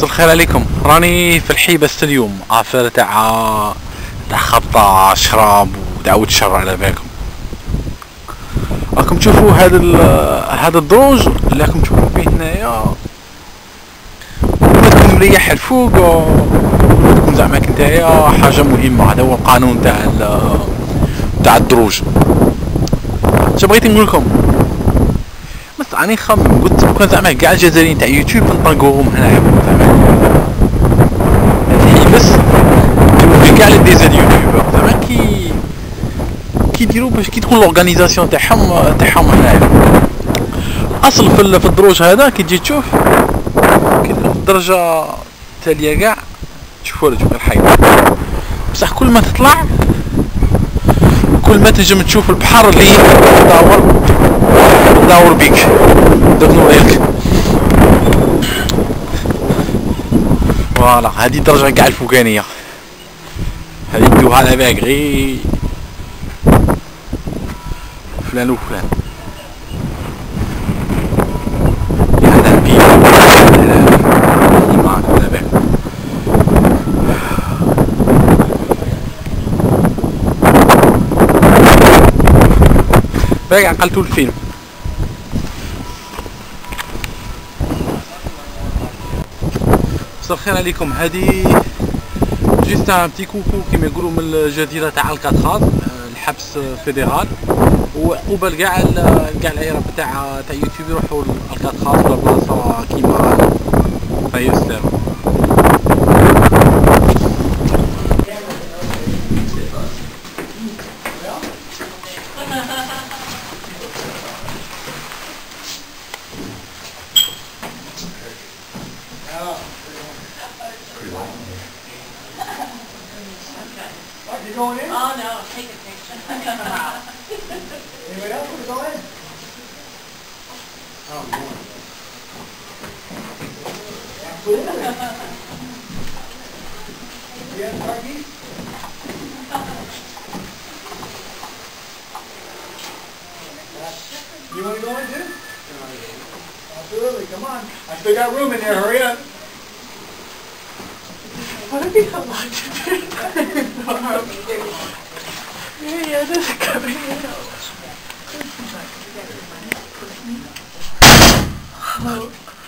مساء الخير عليكم. راني في الحيبة اليوم عافر تاع خبطة شراب ودعوة الشر على بالكم. راكم تشوفوا هذا الدروج اللي راكم تشوفوا فيه هنايا، ولكم مريح الفوق ولكم زعما نتايا حاجة مهمة. هذا هو القانون تاع الدروج. اش بغيت نقول لكم؟ بس راني نخمم، قلت كان زعما كاع الجزائريين تاع يوتيوب نطلقوهم هنايا زعما هذه بس توجه كاع لي ديزاين يوتيوبر زعما كيديروا باش كي تكون لورغانيزاسيون تاعهم هنايا. اصل في الدروج هذا كي تجي تشوف كي الدرجه التاليه كاع تشوفوا الحيط، بصح كل ما تطلع كل ما تنجم تشوف البحر اللي داور بيك. درت نوريك فوالا، هذه الدرجه كاع الفوقانيه، هذه ندوها على بالك غير فلان وفلان. هذا البيت معك على بالك. باقي عقلتوا الفيلم. مساء الخير عليكم. هذه جيست ان بتي كوكو كيما يقولوا من الجزيره تاع الكاتخاز، الحبس فيدرال، وقبل كاع العيره تاع يوتيوب يروحوا الكاتخاز ولا بلاصه كيما هاي السلام. You going in? Oh no, take a picture. Wow. Anybody else want to go in? Oh, no. Absolutely. You have car keys? You want to go in too? Absolutely, come on. I still got room in there, hurry up. What if you have lunch? Yeah, this is coming in. Oh.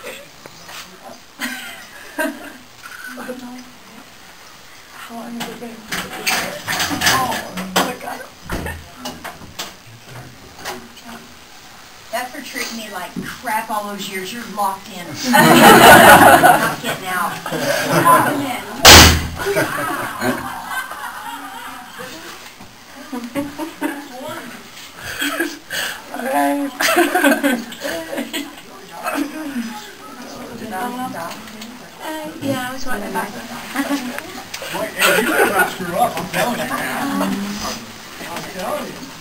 How long has it been? Oh my God. That's for treating me like crap all those years. You're locked in. Not getting out. Locked in. Alright. Yeah, I was wondering about that. Boy, hey, you better not screw up, I'm telling you. I'm telling you.